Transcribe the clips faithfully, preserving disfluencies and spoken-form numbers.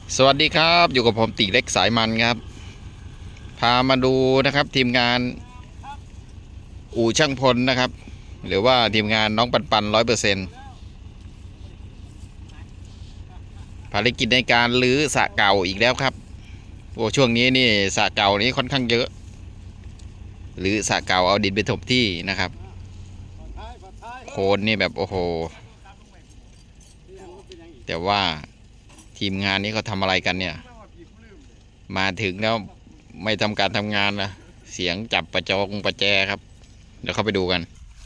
สวัสดีครับอยู่กับผมตีเล็กสายมันครับพามาดูนะครับทีมงานอู่ช่างพลนะครับหรือว่าทีมงานน้องปันปันร้อยเปอร์เซ็นต์ภารกิจในการรื้อสระเก่าอีกแล้วครับโอ้ช่วงนี้นี่สระเก่านี้ค่อนข้างเยอะหรือสระเก่าเอาดินไปถมที่นะครับโคนนี่แบบโอ้โหแต่ว่าทีมงานนี้เขาทำอะไรกันเนี่ยมาถึงแล้วไม่ทำการทำงานนะเสียงจับประจงประแจครับเดี๋ยวเข้าไปดูกัน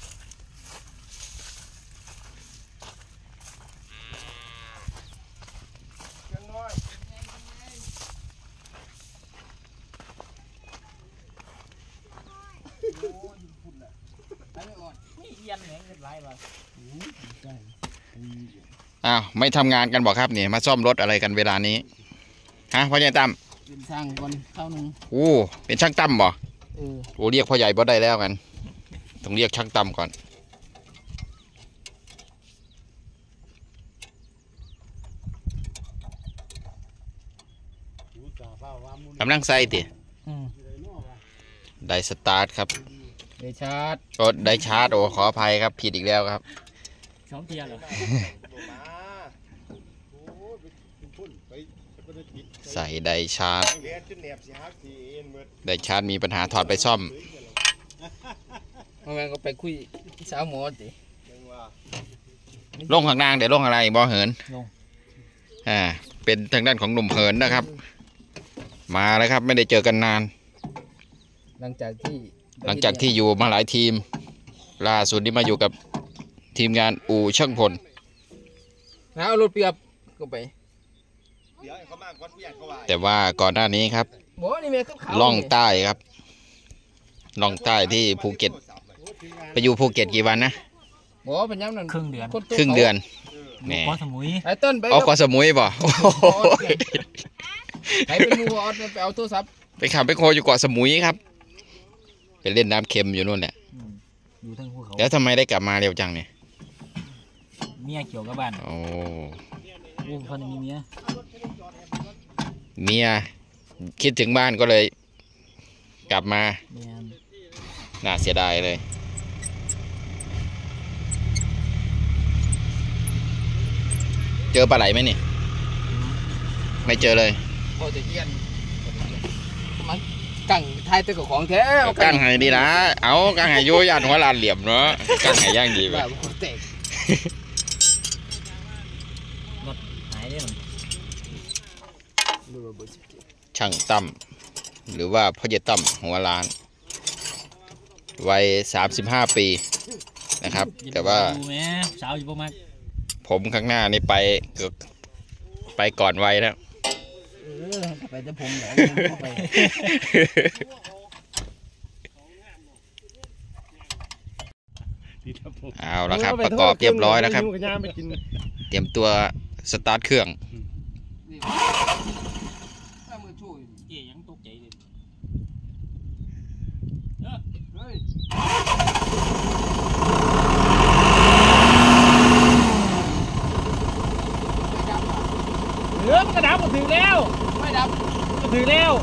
อ้าวไม่ทำงานกันบอกครับเนี่ยมาซ่อมรถอะไรกันเวลานี้ฮะพ่อใหญ่ตั้มเป็นช่างก่อนเข้าหนึ่งโอ้เป็นช่างตั้มบ่เออโอ้เรียกพ่อใหญ่บ่ได้แล้วกันต้องเรียกช่างตั้มก่อนกำลังใส่ติได้สตาร์ทครับได้ชาร์จก็ได้ชาร์จโอ้ขออภัยครับผิดอีกแล้วครับสองเทียร์เหรอใส่ไดชาร์จไดชาร์จมีปัญหาถอดไปซ่อมเมื่อวานก็ไปคุยสาวหมอสิลงข้างล่างเดี๋ยวลงอะไรบ่เหินอ่าเป็นทางด้านของหนุ่มเหินนะครับมาแล้วครับไม่ได้เจอกันนานหลังจากที่หลังจากที่อยู่มาหลายทีมล่าสุดนี้มาอยู่กับทีมงานอู่ช่างพลแล้วรถเปียบก็ไปแต่ว่าก่อนหน้านี้ครับล่องใต้ครับล่องใต้ที่ภูเก็ตไปอยู่ภูเก็ตกี่วันนะบอกเป็นยังนั่นครึ่งเดือนครึ่งเดือนเนี่ยเกาะสมุยไอ้ต้นไปเอาเกาะสมุยบ่ไอ้เป็นมูออดไปเอาโทรศัพท์ไปขับไปโคอยู่เกาะสมุยครับไปเล่นน้ำเค็มอยู่นู่นแหละอยู่ทั้งภูเขาแล้วทำไมได้กลับมาเร็วจังเนี่ยเมียเกี่ยวกับบ้านโอ้ลูกคนมีเมียเมียคิดถึงบ้านก็เลยกลับมาน่าเสียดายเลยเจอปลาไหลไหมนี่ไม่เจอเลยโอ้จะเยี่ยนมันกังไทยตัวของแท้กังไห้ดีนะเอากังไห้ยุ่ยยันหัวลานเหลี่ยมเนาะกังไห้ย่างดีไปช่างตั้มหรือว่าพ่อเจตั้มหัวล้านวัยสามสิบห้าปีนะครับแต่ว่าสาวอยู่ประมาณผมข้างหน้านี่ไปเกือบไปก่อนวัยแล้วไปจะผมเหรอเอาละครับประกอบเรียบร้อยแล้วครับเตรียมตัวสตาร์ทเครื่องเหลือมันกระดับก็ถึงแล้วไม่ดับก็ถึงแล้ว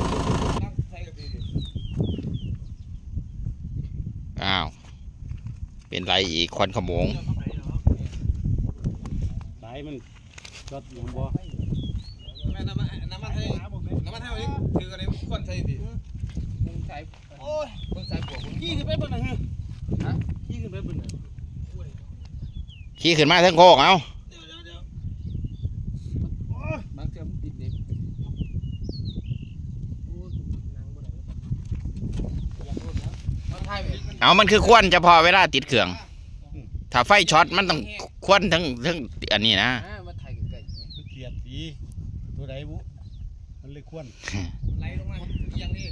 อ้าวเป็นไรอีกควันขโมงสายมันรถหลวงบ่แม่น้ำมันน้ำมันให้น้ำมันให้เอาอีกถือกันเลยควันใส่ดิมึงใส่โอ้ยมึงใส่บวกมึงขี้ขึ้นไปบนไหนฮะขี้ขึ้นไปบนไหนขี้ขึ้นมาทั้งโคกเอาเอามันคือควันเฉพาะเวลาติดเครื่องถ้าไฟช็อตมันต้องควันทั้งทั้งอันนี้นะมันเกียดสีตัวไหนบุมันเลยควันไหลลงมาอย่างนี้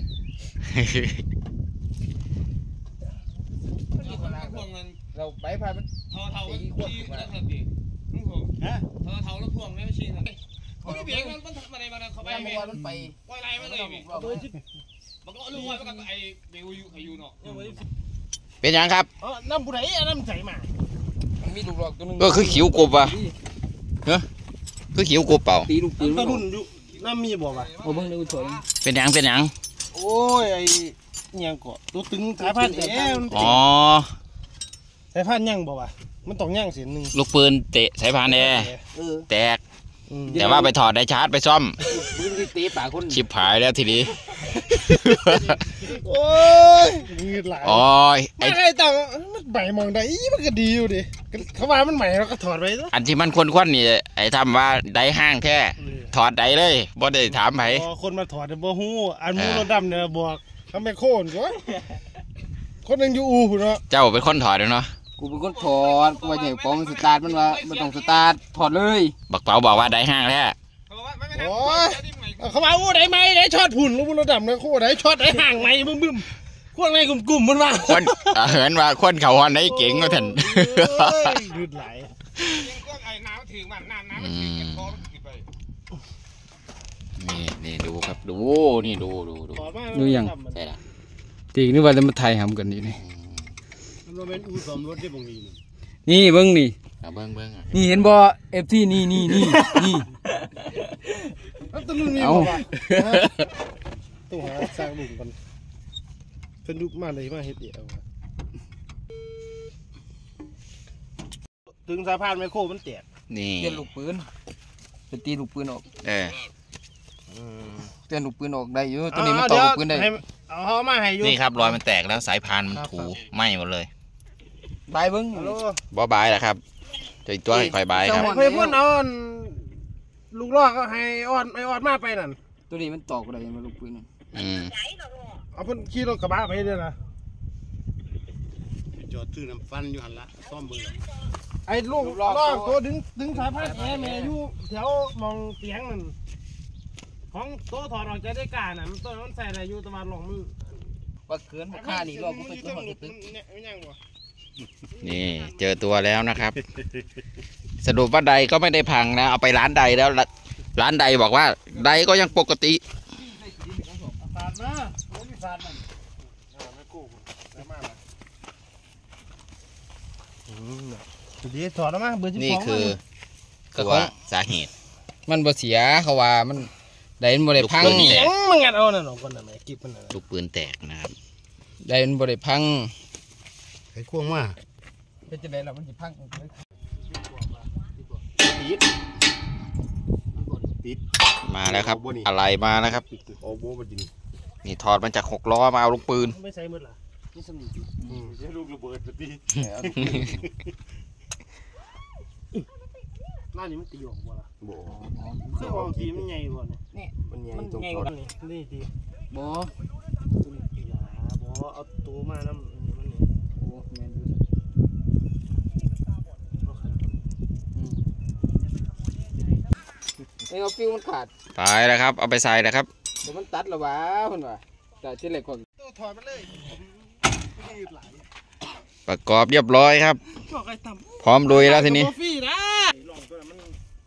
เราใบพายมันเท่าเท่าตีขวดถูกไหมฮะเท่าเท่าแล้วพวงไม่ใช่เหรอเขาไม่เบี่ยงมันมันมาในมาเขาไปมันไปปล่อยไหลมาเลยมันก็รู้ว่ามันก็ไอเบลยูไอยูเนาะเป็นยังครับน้ำบุไหนน้ำใสมามันมีลูกหลอกตัวนึงก็คือขิวกบว่ะเฮ้ยคือขิวกูเปล่าตีลูกปืนตะรุ่นอยู่น้ำมีบ่วะโอ้เบิ่งดูถอยเป็นหยังเป็นหยังโอ้ยไอ้ยังเกาะตัวตึงสายพันธุ์เอ๊ะอ๋อสายพันธุ์ยังบ่วะมันต้องยังเสียนหนึ่งลูกปืนเตะสายพานแอร์เออแตกอืมแต่ว่าไปถอดได้ชาร์จไปซ่อมปืนที่ตีปากคนชิบหายแล้วทีนี้โอ้ยมีหลายอ๋อไอ้ไม่ให้ตังมันใหม่มองได้อีมันก็ดีอยู่ดิเขาว่ามันใหม่เราก็ถอดไปซะอันที่มันควนๆนี่ไอ้ทำว่าได้ห้างแท้ถอดได้เลยบ่ได้ถามไผพอคนมาถอดเนี่ยบ่ฮู้อันมูเออรถดำเนี่ยบอกทำแม่โค่นก่อนคนหนึงอยู่อู่พุ่นเนาะเจ้าเป็นคนถอดเนาะกูเป็นคนถอดกูว่าจะให้ปองสตาร์ทมันว่ามันต้องสตาร์ทถอดเลยบักเป๋าบอกว่าได้ห้างแท้โอ้ยเขาว่าอู้ได้ไหมได้ช็อตหุ่นลูกมูรถดำเนี่ยโค่ได้ช็อตได้ห่างไหมบึ้มบึ้มพวกในกลุ่มๆมันว่าคนเอ่อเห็นว่าคนเขาฮอนได้เก่งก็ท่านโอ้ยยืดไหลไอ้น้ำถึงมันน้ำน้ำมันถึงกันคอมันขึ้นไปนี่นี่ดูครับดูนี่ดูดูดูถอดมาดูยังใช่ละตีนึกว่าจะมาไทยหำกันนี่นี่มันเป็นอู่ซ่อมรถได้บางทีนี่นี่เบิ่งนี่เอาเบิ้งเบิ้งอ่ะนี่เห็นบ่เอฟซีนี่นี่นี่นี่แล้วตะลุนมีเอาบ่วะฮะต้องหาสร้างลุมกันเป็นยุคมาเลยมาเฮ็ดเดียวถึงสะพานไมโครมันแตกนี่เตือนลูกปืนไปตีลูกปืนออกเออเตือนลูกปืนออกได้อยู่ตัวนี้มันต่อลูกปืนได้ให้เอาเขามาให้อยู่นี่ครับรอยมันแตกแล้วสายพานมันถูไหม้หมดเลยบายเบิ่งฮัลโหลบ่บายแล้วครับจะอีกตัวให้คอยบายครับเฮ้ยพ่นเอาอันลูกลอกก็ให้อ่อนไออ่อนมาไปนั่นตัวนี้มันตอกได้มาลูกปืนนั่นอืมเอาเพ่นขี่รถกระบะไปเด้อนะจอดซื้อน้ำฟันอยู่หันละซ่อมเบิ่งไอ้ลูกลอกตัวดึงดึงสายพานแอร์แม่อยู่แถวมองเตียงนั่นของตัวถอดออกจากได้กาน่ะมันตัวมันใส่อะไรอยู่ตะวันลงมันว่าเกินค่านี่รอบกูไปตัวมันตึกนี่เจอตัวแล้วนะครับ สรุปว่าใดก็ไม่ได้พังนะเอาไปร้านใดแล้วร้านร้านใดบอกว่าใดก็ยังปกติสาดมาโอ้มีสาดมันอ่าไม่กู้แล้วมาละอืมเดี๋ยวถอดออกมาเบอร์สิบสองนี่คือก็ตัวของสาเหตุมันบ่เสียเขาว่ามันได้มันบ่ได้พังลูกปืนแตกมันงัดเอานั่นหรอกคนน่ะแม่กิ๊บมันน่ะลูกปืนแตกนะครับได้มันบ่ได้พังไอ้ควงมาเป็นจังได๋ล่ะมันสิพังมาแล้วครับ อะไรมาแล้วครับโอ้โหมันดินนี่ถอดมันจากหกล้อมาเอาลูกปืนไม่ใช่มืดล่ะนี่สำนีอืมใช่ลูกระเบิดปะติหน้านี้มันตีออกบ่ล่ะบ่เคยออกทีมันใหญ่บ่เนี่ยนี่มันใหญ่มันตรงใหญ่คกอว่านี่นี่ตีบ่ตัวนี้ตีหลาบ่เอาตัวมาน้ำนี่มันนี่โอ้แม่นอยู่เอ้ยเอาฟิวมันขาดไปแล้วครับ เอาไปใส่แล้วครับเดี๋ยวมันตัดและวะเพิ่นว่าแต่ที่แรกก่อนตัวถอดมันเลยยืดหลายประกอบเรียบร้อยครับบอกไอ้ต่ำพร้อมลุยแล้วทีนี้กาแฟนะลองตัวนั้นมัน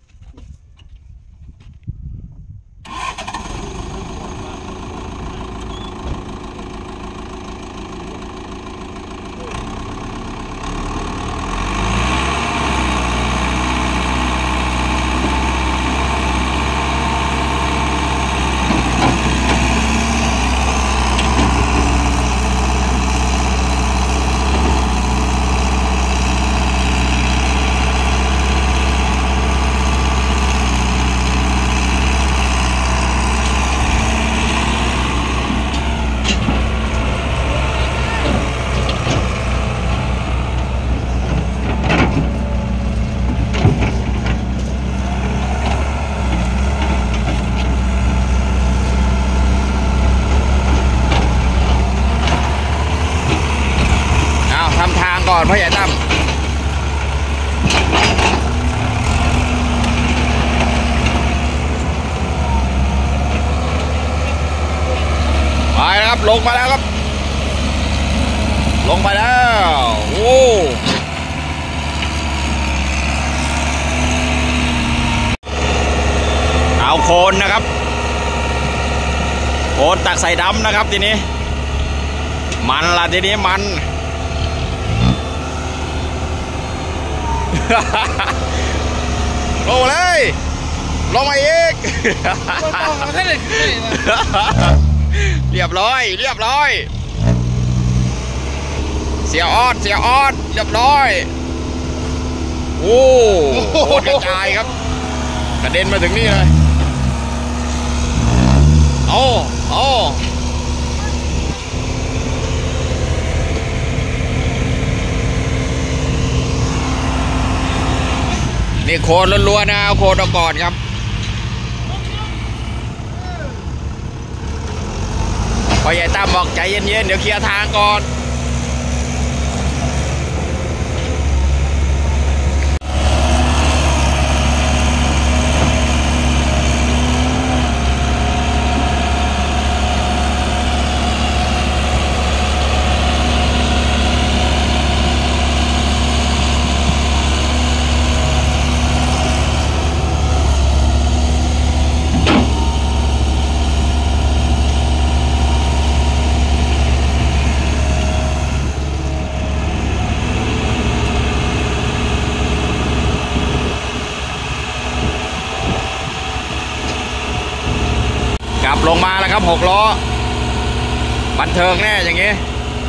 เอาทำทางก่อนพ่อใหญ่ตั้มไปแล้วครับลงมาแล้วครับ ลงไปแล้วโอ้เอาโคนนะครับโคนตักใส่ดำนะครับทีนี้ มันละทีนี้มัน โอ้เลยลงมาอีกไม่เลยเรียบร้อยเรียบร้อยเสียออดเสียออดเรียบร้อยโอ้โหกระจายครับกระเด็นมาถึงนี่เลยโอ้โอ้นี่โคนล้วนๆนะเอาโคนออกก่อนครับพอใหญ่ตั้มบอกใจเย็นๆเดี๋ยวเคลียร์ทางก่อนกลับลงมาแล้วครับหกล้อบันเทิงแน่อย่างนี้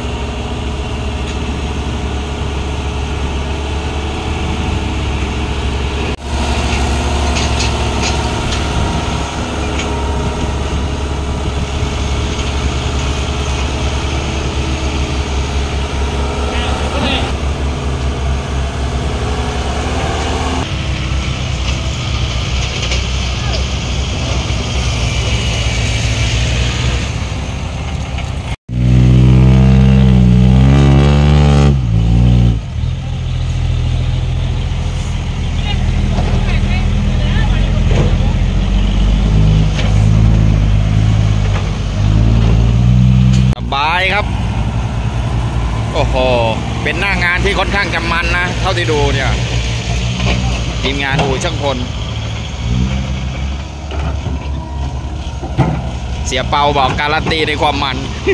บายครับโอ้โหเป็นหน้างานที่ค่อนข้างจะมันนะเท่าที่ดูเนี่ยทีมงานอู่ช่างพลเสียเปาบอกการันตีในความมัน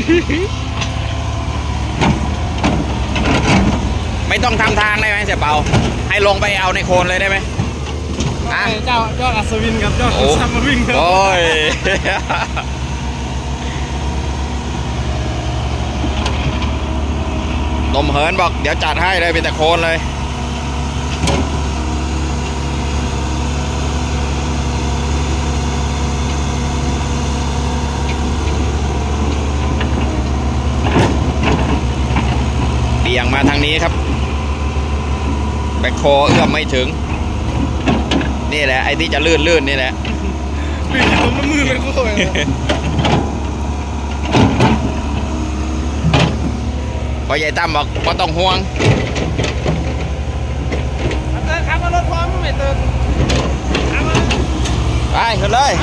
ไม่ต้องทำทางได้ไหมเสียเปาให้ลงไปเอาในโคลนเลยได้ไหมอ่ะเจ้าเจ้าอัศวินกับเจ้าซัมมาวินครับโอ้ย นมเหินบอกเดี๋ยวจัดให้เลยเป็นแต่โคนเลยเบี่ยงมาทางนี้ครับแบ็คโคเอื้อมไม่ถึงนี่แหละไอ้ที่จะลื่นลื่นนี่แหละลื่นอยู่ตรงน้ำมือเป็นโค้ยพอใหญ่ตั้มบอกก็ต้องห่วงเติร์ขับมารถพร้อมไม่เติร์ไปขึ้นเลย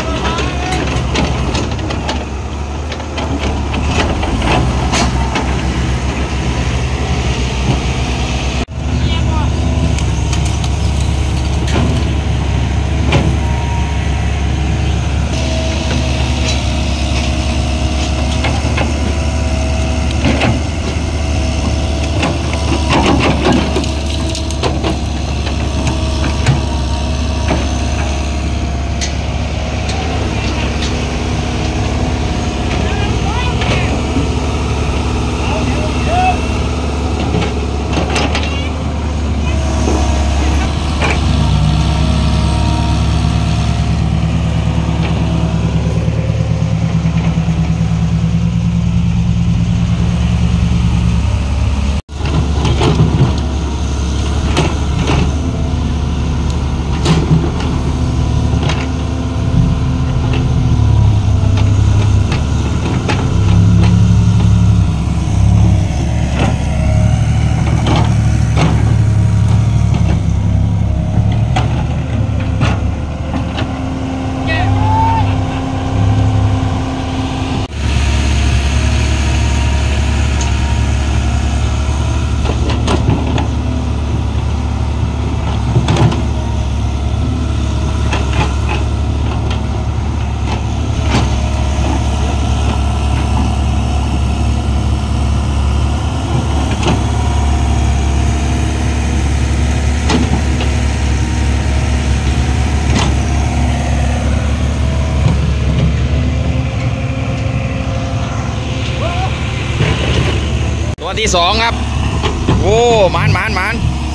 ที่สองครับโอ้หมานหมานหมาน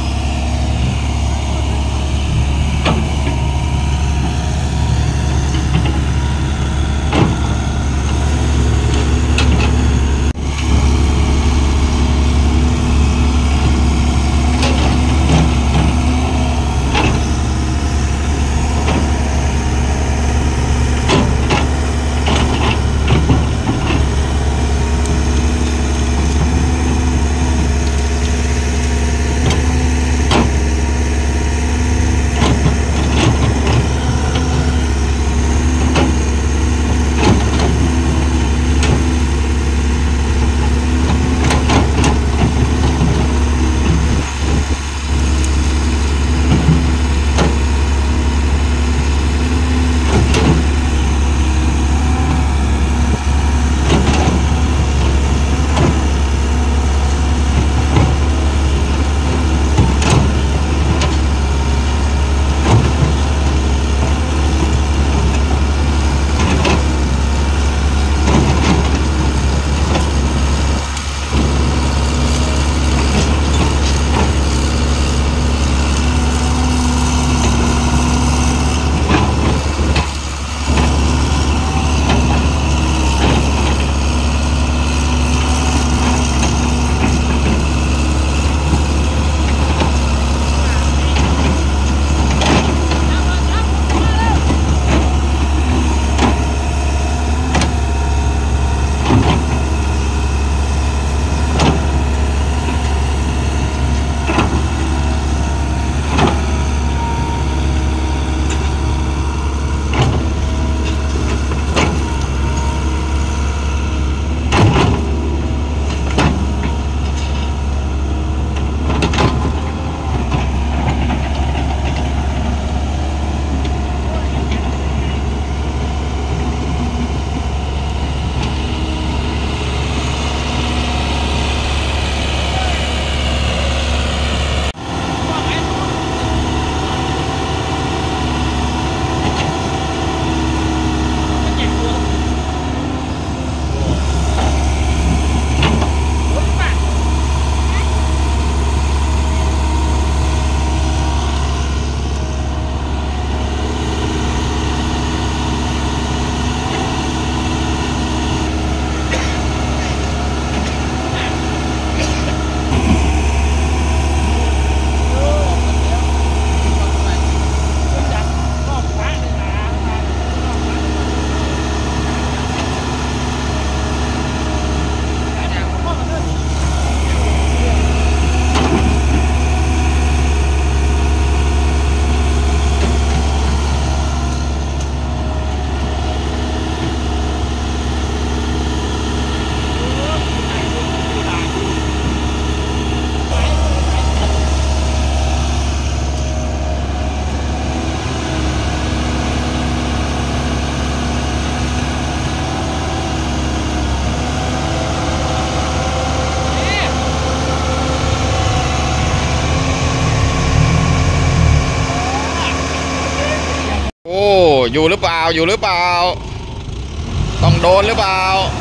อยู่หรือเปล่าอยู่หรือเปล่าต้องโดนหรือเปล่า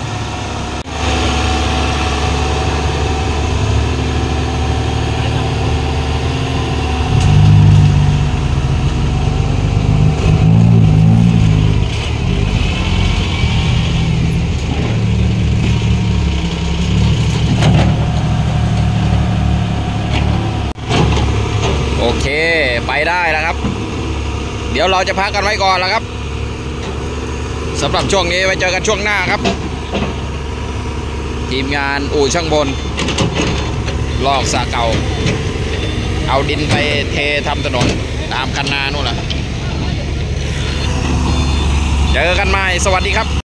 โอเคไปได้แล้วครับเดี๋ยวเราจะพักกันไว้ก่อนแล้วครับสำหรับช่วงนี้ไว้เจอกันช่วงหน้าครับทีมงานอู่ช่างบนลอกสระเก่าเอาดินไปเททำถนนตามคันนานู่นแหละเจอกันใหม่สวัสดีครับ